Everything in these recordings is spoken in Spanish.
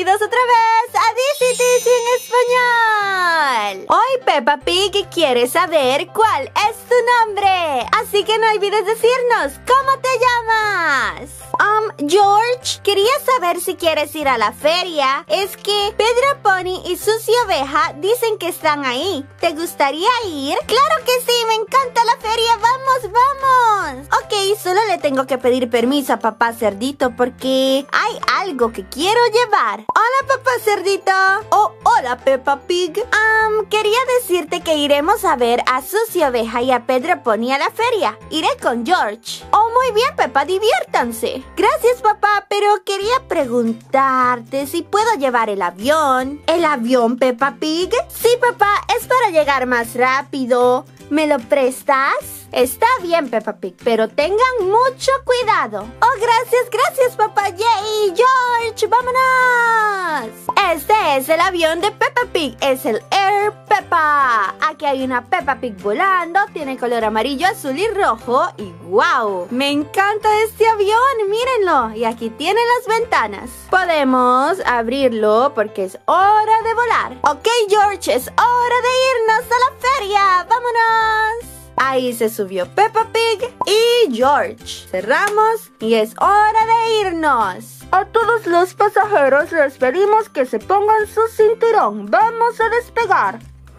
bienvenidos otra vez a DCTC en español. Hoy Peppa Pig quiere saber cuál es tu nombre, así que no olvides decirnos cómo te llamas. George, quería saber si quieres ir a la feria. Es que Pedro Pony y Susie Oveja dicen que están ahí. ¿Te gustaría ir? ¡Claro que sí! ¡Me encanta la feria! ¡Vamos, vamos! Ok, solo le tengo que pedir permiso a papá Cerdito porque hay algo que quiero llevar. Hola, papá Cerdito. Oh, hola, Peppa Pig. Quería decirte que iremos a ver a Susie Oveja y a Pedro Pony a la feria. Iré con George. Oh, muy bien, Peppa, diviértanse. Gracias, papá, pero quería preguntarte si puedo llevar el avión. ¿El avión, Peppa Pig? Sí, papá, es para llegar más rápido. ¿Me lo prestas? Está bien, Peppa Pig, pero tengan mucho cuidado. Oh, gracias, papá. ¡Yay! ¡George, vámonos! Este es el avión de Peppa Pig. Es el Air Peppa. Aquí hay una Peppa Pig volando. Tiene color amarillo, azul y rojo. Y ¡wow! Me encanta este avión. Mírenlo. Y aquí tiene las ventanas. Podemos abrirlo porque es hora de volar. Ok, George, es hora de irnos a la feria. ¡Vámonos! Ahí se subió Peppa Pig y George. Cerramos y es hora de irnos. A todos los pasajeros les pedimos que se pongan su cinturón. Vamos a despegar.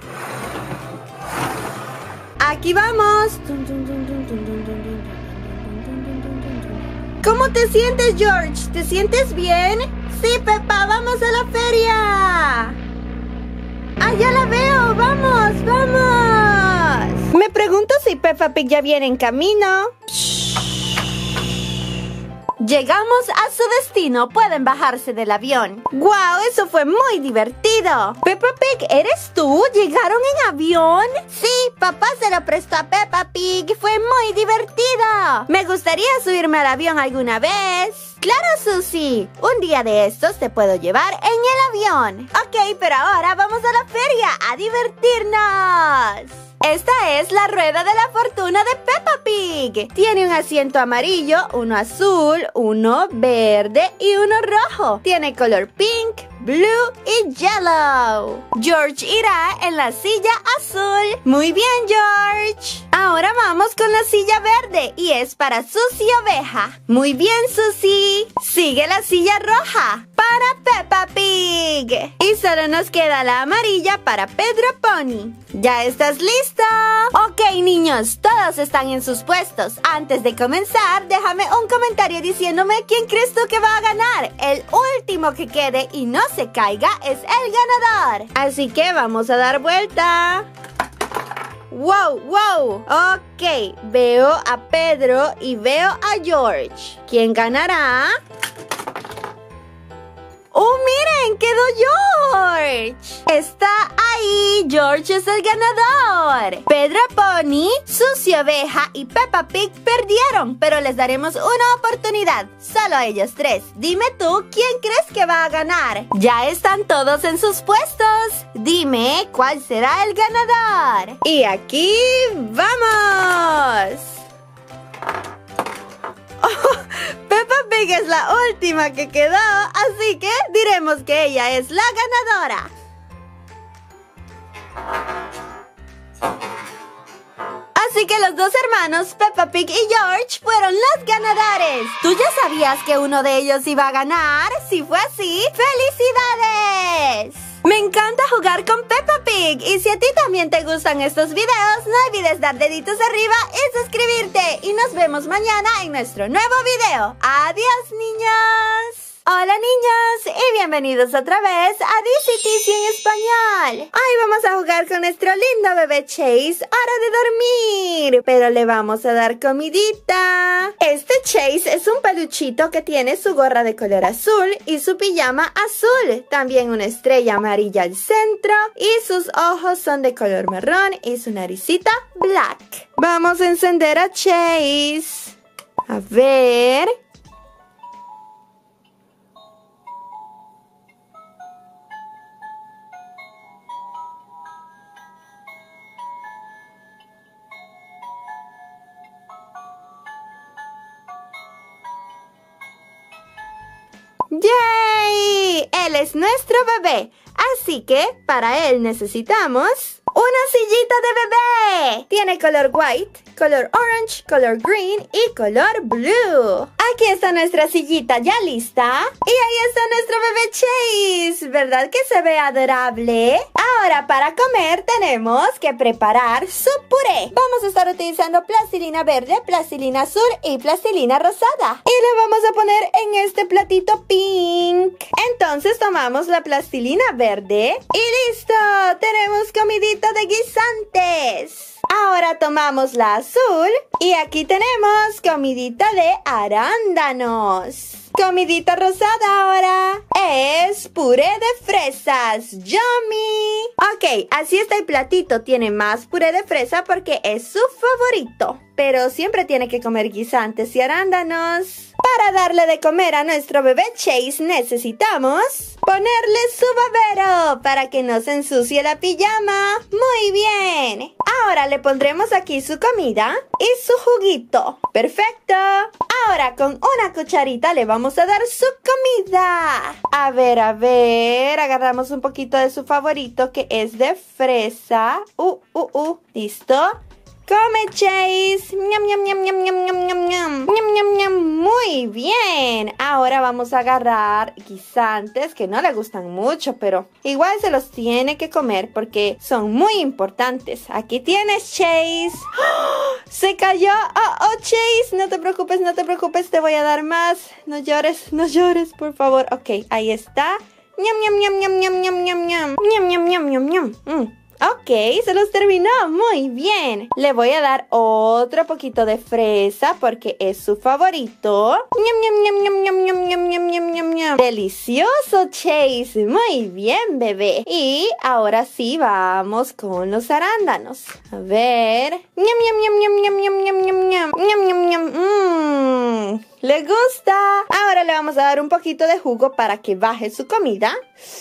Aquí vamos. ¿Cómo te sientes, George? ¿Te sientes bien? Sí, Peppa, vamos a la feria. ¡Ah, ya la veo! ¡Vamos, vamos! Me pregunto si Peppa Pig ya viene en camino. Llegamos a su destino. Pueden bajarse del avión. ¡Guau! Eso fue muy divertido. Peppa Pig, ¿eres tú? ¿Llegaron en avión? Sí, papá se lo prestó a Peppa Pig. Fue muy divertido. Me gustaría subirme al avión alguna vez. ¡Claro, Susie! Un día de estos te puedo llevar en el avión. Ok, pero ahora vamos a la feria a divertirnos. Esta es la rueda de la fortuna de Peppa Pig. Tiene un asiento amarillo, uno azul, uno verde y uno rojo. Tiene color pink, blue y yellow. George irá en la silla azul. Muy bien, George. Ahora vamos con la silla verde y es para Susie Oveja. Muy bien, Susie. Sigue la silla roja para Peppa Pig. Y solo nos queda la amarilla para Pedro Pony. ¿Ya estás listo? Ok, niños, todos están en sus puestos. Antes de comenzar, déjame un comentario diciéndome quién crees tú que va a ganar. El último que quede y no se caiga es el ganador. Así que vamos a dar vuelta. ¡Wow, wow! Ok, veo a Pedro y veo a George. ¿Quién ganará? ¡Oh, miren! ¡Quedó George! ¡Está ahí! ¡George es el ganador! Pedro Pony, Susie Oveja y Peppa Pig perdieron, pero les daremos una oportunidad. Solo a ellos tres. Dime tú, ¿quién crees que va a ganar? Ya están todos en sus puestos. Dime, ¿cuál será el ganador? Y aquí vamos. Peppa Pig es la última que quedó, así que diremos que ella es la ganadora. Así que los dos hermanos, Peppa Pig y George, fueron los ganadores. ¿Tú ya sabías que uno de ellos iba a ganar? Si fue así, ¡felicidades! Me encanta jugar con Peppa Pig. Y si a ti también te gustan estos videos, no olvides dar deditos arriba y suscribirte. Y nos vemos mañana en nuestro nuevo video. ¡Adiós, niños! Hola, niños, y bienvenidos otra vez a DCTC en español. Hoy vamos a jugar con nuestro lindo bebé Chase. Hora de dormir, pero le vamos a dar comidita. Este Chase es un peluchito que tiene su gorra de color azul y su pijama azul. También una estrella amarilla al centro y sus ojos son de color marrón y su naricita black. Vamos a encender a Chase. A ver. ¡Yay! El él es nuestro bebé. Así que para él necesitamos una sillita de bebé. Tiene color white, color orange, color green y color blue. Aquí está nuestra sillita ya lista. Y ahí está nuestro bebé Chase. ¿Verdad que se ve adorable? Ahora para comer tenemos que preparar su puré. Vamos a estar utilizando plastilina verde, plastilina azul y plastilina rosada. Y le vamos a poner en este platito pink. Entonces tomamos la plastilina verde y listo. Tenemos comidita de guisantes. Ahora tomamos la azul y aquí tenemos comidita de arándanos. Comidita rosada ahora es puré de fresas. ¡Yummy! Ok, así está el platito. Tiene más puré de fresa porque es su favorito. Pero siempre tiene que comer guisantes y arándanos. Para darle de comer a nuestro bebé Chase necesitamos ponerle su babero para que no se ensucie la pijama. Muy bien. Ahora le pondremos aquí su comida y su juguito. Perfecto. Ahora con una cucharita le vamos a dar su comida. A ver. Agarramos un poquito de su favorito que es de fresa. ¿Listo? ¡Come, Chase! ¡Ñam, ñam, ñam, ñam, ñam, ñam, ñam, ñam! ¡Ñam, ñam, ñam! ¡Muy bien! Ahora vamos a agarrar guisantes que no le gustan mucho, pero igual se los tiene que comer porque son muy importantes. Aquí tienes, Chase. ¡Oh! ¡Se cayó! ¡Oh, Chase! No te preocupes, te voy a dar más. No llores, por favor. Ok, ahí está. ¡Ñam, ñam, ñam, ñam, ñam, ñam, ñam, ñam! ¡Ñam, ñam, ñam, ñam, ñam! Ok, se los terminó. Muy bien. Le voy a dar otro poquito de fresa porque es su favorito. ¡Ñam, ñam, ñam, ñam, ñam, ñam, ñam, ñam, ñam, ñam! ¡Delicioso, Chase! Muy bien, bebé. Y ahora sí, vamos con los arándanos. A ver. ¡Ñam, ñam, ñam, ñam, ñam, ñam, ñam, ñam, ñam! ¡Ñam, ñam, ñam! ¿Le gusta? Ahora le vamos a dar un poquito de jugo para que baje su comida.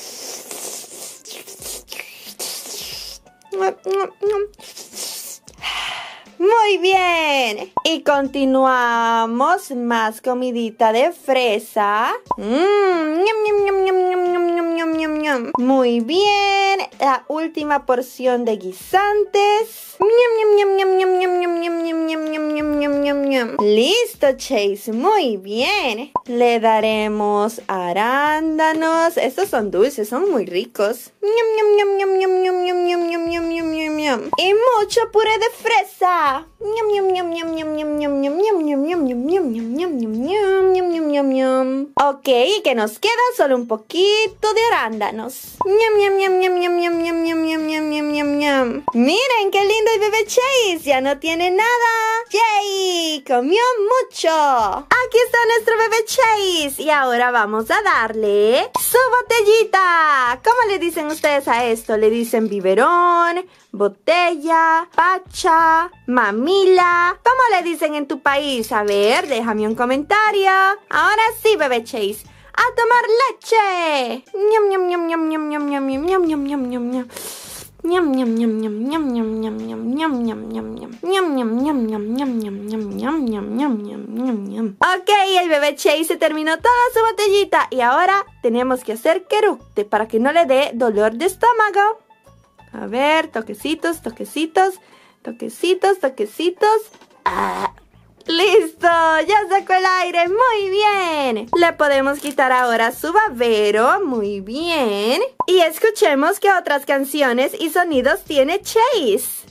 Muy bien. Y continuamos. Más comidita de fresa. Ñam, ñam, ñam, ñam, ñam, ñam, ñam, ñam, ñam. Muy bien. La última porción de guisantes. Ñam, ñam, ñam, ñam, ñam, ñam, ñam, ñam, ñam, ñam, ñam, ñam, ñam, ñam. Listo, Chase. Muy bien. Le daremos arándanos. Estos son dulces, son muy ricos. Ñam, ñam, ñam, ñam, ñam, ñam, ñam, ñam, ñam, ñam, ñam, ñam, ñam. Y mucho puré de fresa. Ñam, ñam, ñam, ñam, ñam, ñam, ñam, ñam, ñam, ñam, ñam, ñam, ñam, ñam, ñam, ñam, ñam, ñam, ñam, ñam. Ok, y que nos queda solo un poquito de arándanos. Ñam, ñam, ñam, ñam, ñam, ñam, ñam, ñam, ñam, ñam, ñam, ñam, ñam. Miren qué lindo el bebé Chase. Ya no tiene nada. ¡Yay! Comió mucho. Aquí está nuestro bebé Chase. Y ahora vamos a darle su botellita. ¿Cómo le dicen ustedes a esto? ¿Le dicen biberón, botella, pacha, mamila? ¿Cómo le dicen en tu país? A ver, déjame un comentario. Ahora sí, bebé Chase. ¡A tomar leche! ¡Ñam, ñam, ñam, ñam, ñam, ñam, ñam, ñam, ñam, ñam, ñam, ñam! Ñam, ñam, ñam, ñam, ñam, ñam, ñam, ñam, ñam, ñam, ñam, ñam. Ñam, ñam, ñam, ñam, ñam, ñam, ñam, ñam, ñam, ñam, ñam, ñam, ñam. Ok, el bebé Chase se terminó toda su botellita y ahora tenemos que hacer querute para que no le dé dolor de estómago. A ver, toquecitos, toquecitos, toquecitos, toquecitos. ¡Listo! ¡Ya sacó el aire! ¡Muy bien! Le podemos quitar ahora su babero. ¡Muy bien! Y escuchemos qué otras canciones y sonidos tiene Chase.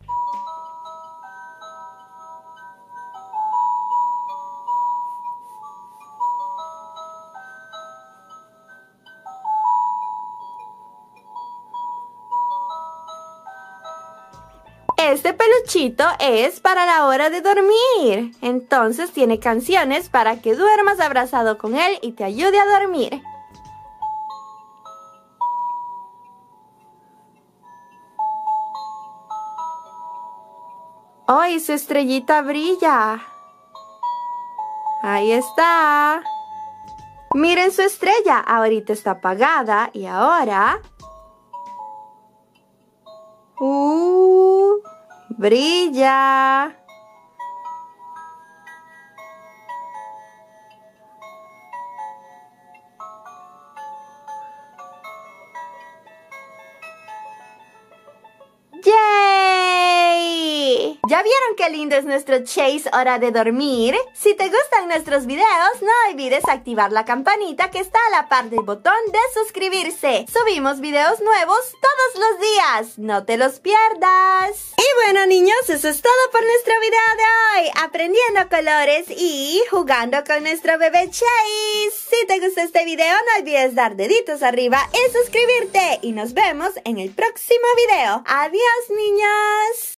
Este peluchito es para la hora de dormir. Entonces tiene canciones para que duermas abrazado con él y te ayude a dormir. ¡Ay, su estrellita brilla! Ahí está. Miren su estrella. Ahorita está apagada y ahora... brilla. ¿Ya vieron qué lindo es nuestro Chase hora de dormir? Si te gustan nuestros videos, no olvides activar la campanita que está a la par del botón de suscribirse. Subimos videos nuevos todos los días, no te los pierdas. Y bueno, niños, eso es todo por nuestro video de hoy, aprendiendo colores y jugando con nuestro bebé Chase. Si te gustó este video, no olvides dar deditos arriba y suscribirte. Y nos vemos en el próximo video. Adiós, niños.